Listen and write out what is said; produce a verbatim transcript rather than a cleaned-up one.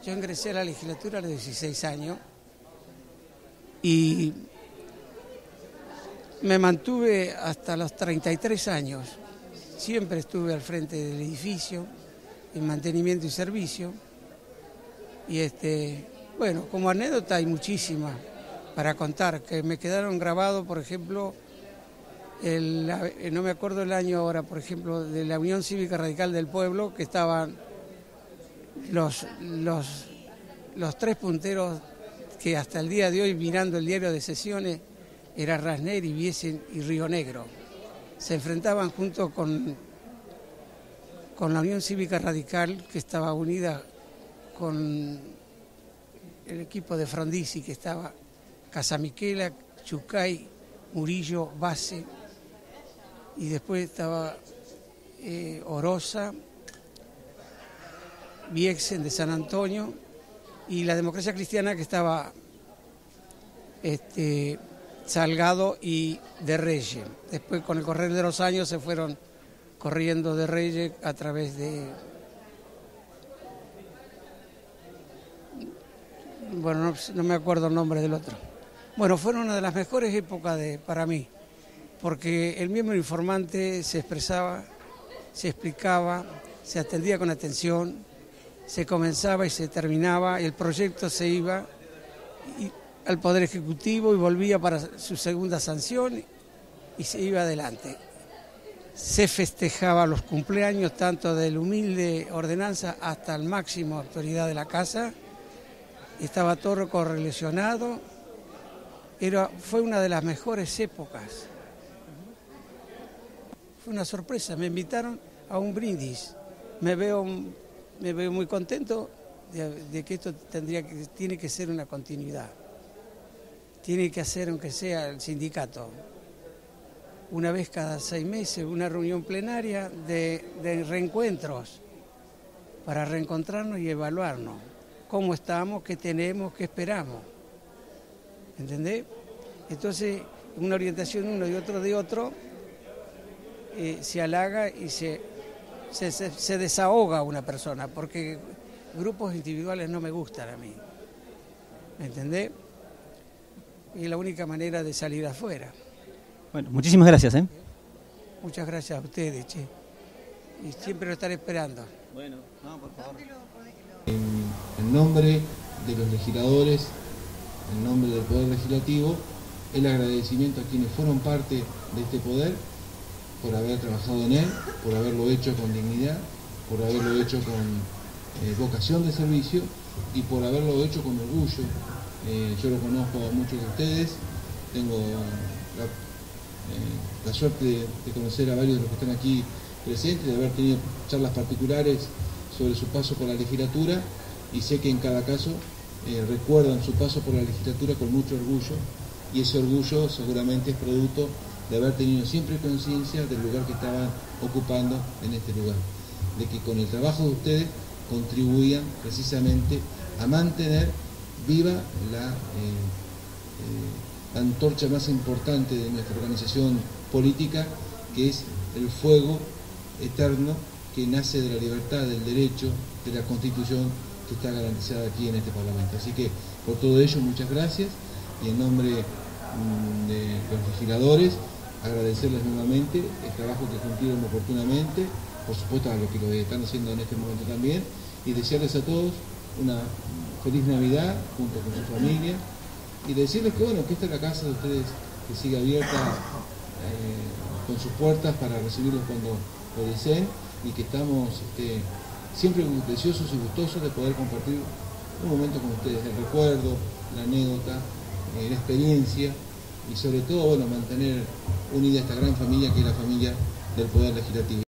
Yo ingresé a la legislatura a los dieciséis años y me mantuve hasta los treinta y tres años. Siempre estuve al frente del edificio, en mantenimiento y servicio. Y este, bueno, como anécdota hay muchísimas para contar, que me quedaron grabados, por ejemplo, el, no me acuerdo el año ahora, por ejemplo, de la Unión Cívica Radical del Pueblo, que estaban los, los, los tres punteros que hasta el día de hoy, mirando el diario de sesiones, era Rasner, Ibiesen y Río Negro. Se enfrentaban junto con, con la Unión Cívica Radical, que estaba unida con el equipo de Frondizi, que estaba Casamiquela, Chucay, Murillo, Base, y después estaba eh, Orosa, Viexen de San Antonio, y la Democracia Cristiana, que estaba este, Salgado y de Reyes. Después, con el correr de los años, se fueron corriendo de Reyes a través de... Bueno, no, no me acuerdo el nombre del otro. Bueno, fueron una de las mejores épocas de, para mí, porque el miembro informante se expresaba, se explicaba, se atendía con atención, se comenzaba y se terminaba, el proyecto se iba y, al Poder Ejecutivo y volvía para su segunda sanción y se iba adelante. Se festejaba los cumpleaños tanto del humilde ordenanza hasta el máximo autoridad de la casa. Estaba todo correlacionado. Era, fue una de las mejores épocas. Fue una sorpresa, me invitaron a un brindis. Me veo, me veo muy contento de, de que esto tendría que, tiene que ser una continuidad. Tiene que hacer, aunque sea el sindicato, una vez cada seis meses, una reunión plenaria de, de reencuentros para reencontrarnos y evaluarnos. Cómo estamos, qué tenemos, qué esperamos. ¿Entendés? Entonces, una orientación uno y otro de otro eh, se halaga y se, se, se, se desahoga una persona, porque grupos individuales no me gustan a mí. ¿Entendés? Y es la única manera de salir afuera. Bueno, muchísimas gracias, ¿eh? Muchas gracias a ustedes, che. Y siempre lo estaré esperando. Bueno, no, por favor. En, en nombre de los legisladores, en nombre del Poder Legislativo, el agradecimiento a quienes fueron parte de este poder por haber trabajado en él, por haberlo hecho con dignidad, por haberlo hecho con eh, vocación de servicio y por haberlo hecho con orgullo. Eh, yo lo conozco a muchos de ustedes, tengo la, eh, la suerte de, de conocer a varios de los que están aquí presentes, de haber tenido charlas particulares sobre su paso por la legislatura, y sé que en cada caso eh, recuerdan su paso por la legislatura con mucho orgullo, y ese orgullo seguramente es producto de haber tenido siempre conciencia del lugar que estaban ocupando en este lugar, de que con el trabajo de ustedes contribuían precisamente a mantener viva la, eh, eh, la antorcha más importante de nuestra organización política, que es el fuego eterno que nace de la libertad, del derecho, de la Constitución que está garantizada aquí en este Parlamento. Así que por todo ello, muchas gracias, y en nombre mmm, de los legisladores, agradecerles nuevamente el trabajo que cumplieron oportunamente, por supuesto a los que lo están haciendo en este momento también, y desearles a todos una feliz Navidad junto con su familia, y decirles que bueno, que esta es la casa de ustedes, que sigue abierta eh, con sus puertas para recibirlos cuando lo deseen, y que estamos este, siempre deseosos y gustosos de poder compartir un momento con ustedes, el recuerdo, la anécdota, eh, la experiencia, y sobre todo bueno, mantener unida esta gran familia que es la familia del Poder Legislativo.